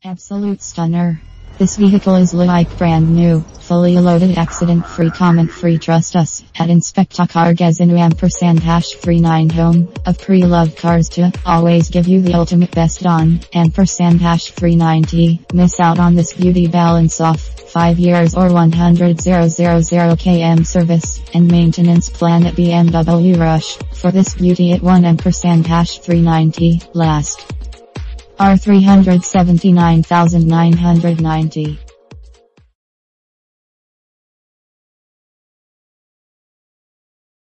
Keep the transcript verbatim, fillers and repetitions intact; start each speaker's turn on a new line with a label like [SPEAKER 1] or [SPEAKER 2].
[SPEAKER 1] Absolute stunner. This vehicle is like brand new, fully loaded, accident-free, comment-free. Trust us at Inspecta Car Gazinu ampersand hash three nine home of pre-loved cars to always give you the ultimate best on ampersand hash three ninety. Miss out on this beauty. Balance off five years or one hundred thousand kilometers service and maintenance plan at B M W Rush for this beauty at one ampersand hash three ninety. Last are three hundred seventy-nine thousand nine hundred ninety.